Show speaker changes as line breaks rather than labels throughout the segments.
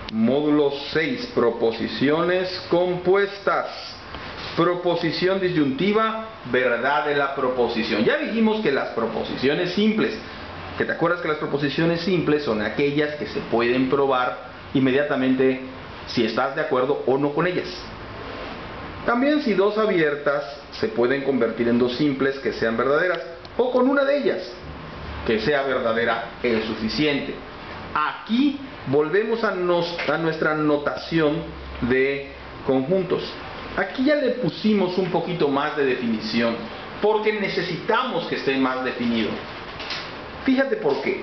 Módulo 6, proposiciones compuestas. Proposición disyuntiva, verdad de la proposición. Ya dijimos que las proposiciones simples, que te acuerdas que las proposiciones simples son aquellas que se pueden probar inmediatamente si estás de acuerdo o no con ellas. También si dos abiertas se pueden convertir en dos simples que sean verdaderas, o con una de ellas que sea verdadera es suficiente. Aquí volvemos a nuestra notación de conjuntos. Aquí ya le pusimos un poquito más de definición, porque necesitamos que esté más definido. Fíjate por qué.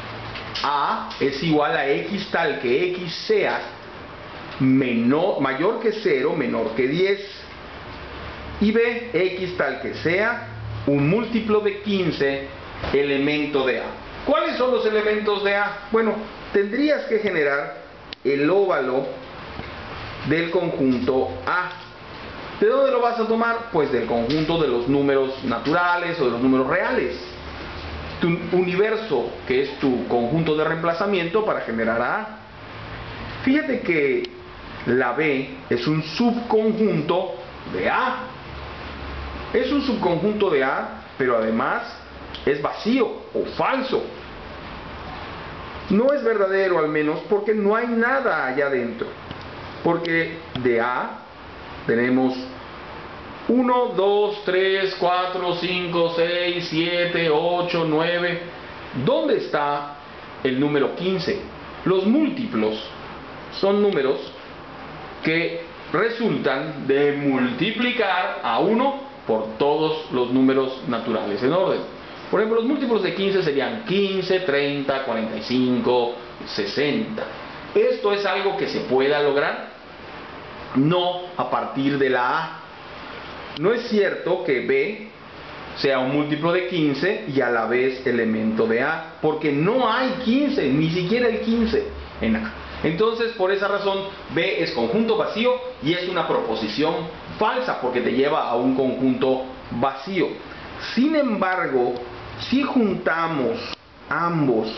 A es igual a X tal que X sea mayor que 0, menor que 10. Y B, X tal que sea un múltiplo de 15, elemento de A. ¿Cuáles son los elementos de A? Bueno, tendrías que generar el óvalo del conjunto A. ¿De dónde lo vas a tomar? Pues del conjunto de los números naturales o de los números reales. Tu universo, que es tu conjunto de reemplazamiento para generar A. Fíjate que la B es un subconjunto de A. Es un subconjunto de A, pero además es vacío o falso. No es verdadero, al menos, porque no hay nada allá adentro. Porque de A tenemos 1, 2, 3, 4, 5, 6, 7, 8, 9. ¿Dónde está el número 15? Los múltiplos son números que resultan de multiplicar a 1 por todos los números naturales en orden. Por ejemplo, los múltiplos de 15 serían 15, 30, 45, 60. ¿Esto es algo que se pueda lograr? No a partir de la A. No es cierto que B sea un múltiplo de 15 y a la vez elemento de A, porque no hay 15, ni siquiera el 15 en A. Entonces, por esa razón, B es conjunto vacío y es una proposición falsa, porque te lleva a un conjunto vacío. Sin embargo, si juntamos ambos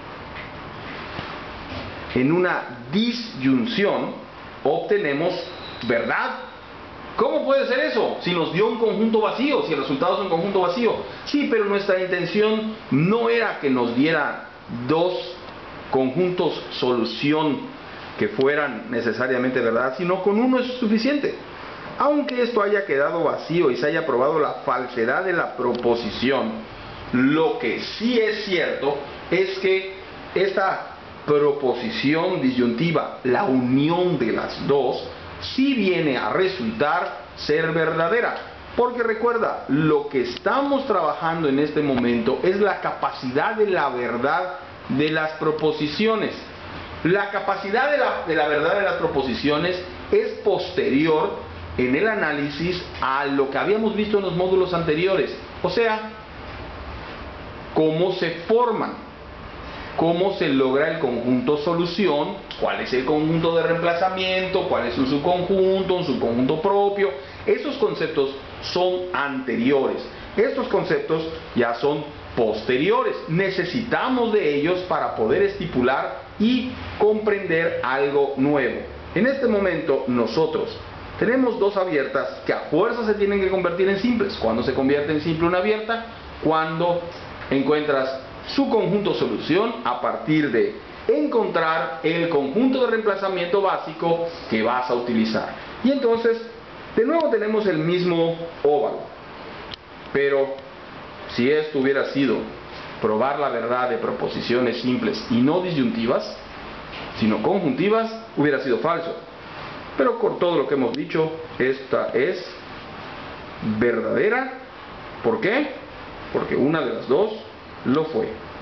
en una disyunción, obtenemos verdad. ¿Cómo puede ser eso? Si nos dio un conjunto vacío, si el resultado es un conjunto vacío. Sí, pero nuestra intención no era que nos diera dos conjuntos solución que fueran necesariamente verdad, sino con uno es suficiente. Aunque esto haya quedado vacío y se haya probado la falsedad de la proposición, lo que sí es cierto es que esta proposición disyuntiva, la unión de las dos, sí viene a resultar ser verdadera. Porque recuerda, lo que estamos trabajando en este momento es la capacidad de la verdad de las proposiciones. La capacidad de la verdad de las proposiciones es posterior en el análisis a lo que habíamos visto en los módulos anteriores. O sea, cómo se forman, cómo se logra el conjunto solución, cuál es el conjunto de reemplazamiento, cuál es un subconjunto propio. Esos conceptos son anteriores. Estos conceptos ya son posteriores. Necesitamos de ellos para poder estipular y comprender algo nuevo. En este momento nosotros tenemos dos abiertas que a fuerza se tienen que convertir en simples. ¿Cuándo se convierte en simple una abierta? Cuando encuentras su conjunto solución a partir de encontrar el conjunto de reemplazamiento básico que vas a utilizar. Y entonces, de nuevo tenemos el mismo óvalo. Pero si esto hubiera sido probar la verdad de proposiciones simples y no disyuntivas, sino conjuntivas, hubiera sido falso. Pero por todo lo que hemos dicho, esta es verdadera. ¿Por qué? Porque una de las dos lo fue.